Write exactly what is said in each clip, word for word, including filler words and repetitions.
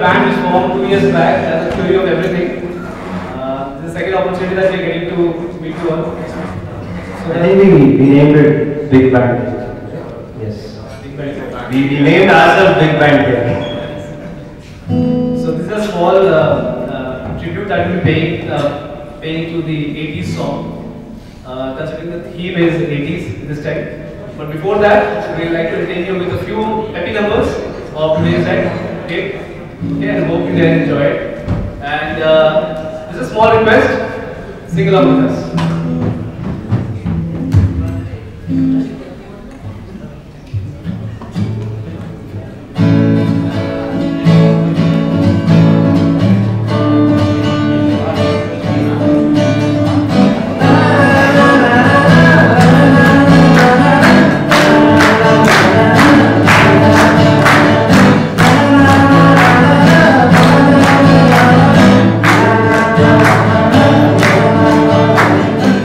band which formed two years back as a theory of everything. Uh, this is the second opportunity that we are getting to meet you all. So I think we, we named it Big Band. Yes. Big Band. We, we named ourselves Big Band here. So this is a small uh, uh, tribute that we pay uh, paying to the eighties song. Uh, considering the theme is eighties this time. But before that, we would like to entertain you with a few happy numbers of today's night. Okay? Okay, and hope you guys enjoy it. And uh, this is a small request, sing along with us. Thank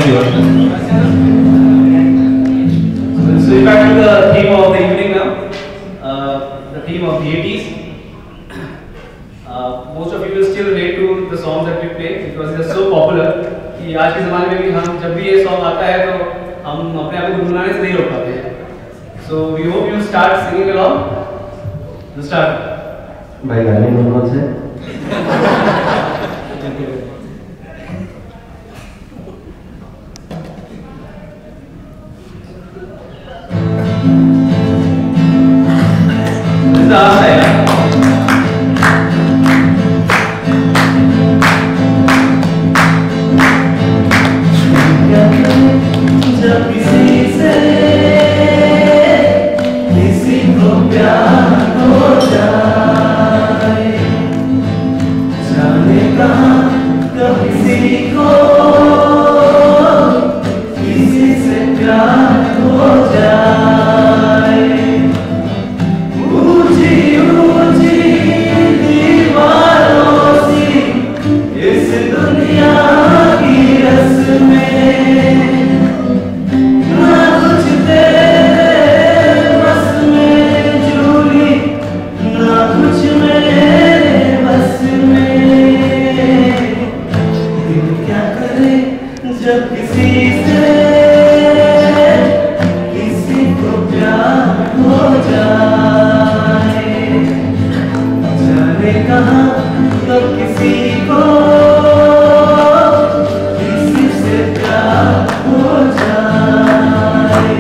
sure. So back to the theme of the evening now. Uh, the theme of the eighties. Uh, most of you will still relate to the songs that we play because they are so popular कि आज के ज़माने में भी हम जब भी ये song आता है तो हम अपने आप को गुनगुनाने से नहीं रोक पाते हैं. So we hope you start singing along. You start. भाई गाने गुनगुन से. This is our side. जब किसी से किसी को प्यार हो जाए, जाने कहाँ कब किसी को किसी से प्यार हो जाए, ऊंची ऊंची दीवारों सी इस दुनिया की रस्में, जब किसी से किसी को प्यार हो जाए, जाने कहाँ कब किसी को किसी से प्यार हो जाए.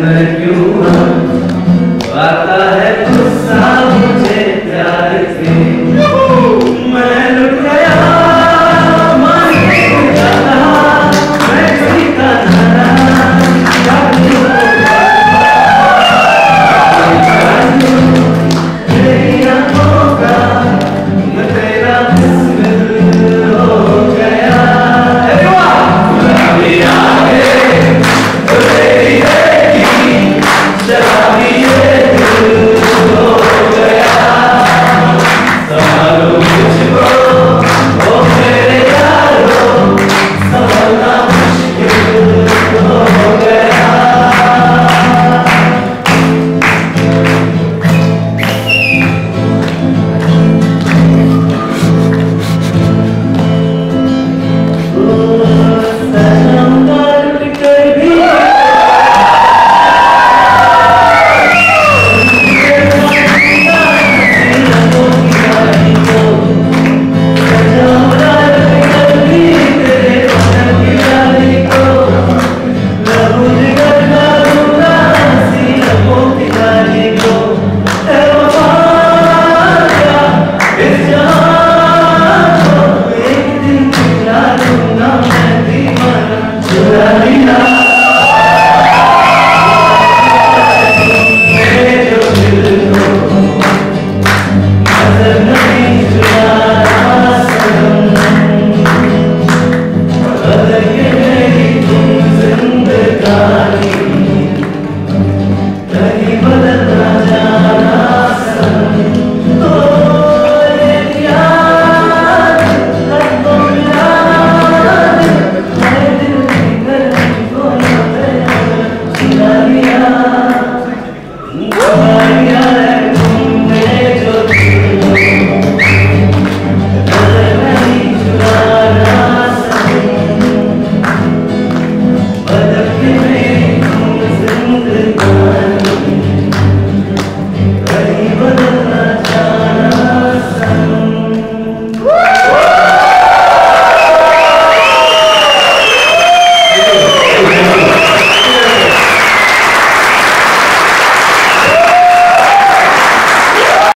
आता है गुस्सा मुझे प्यार से.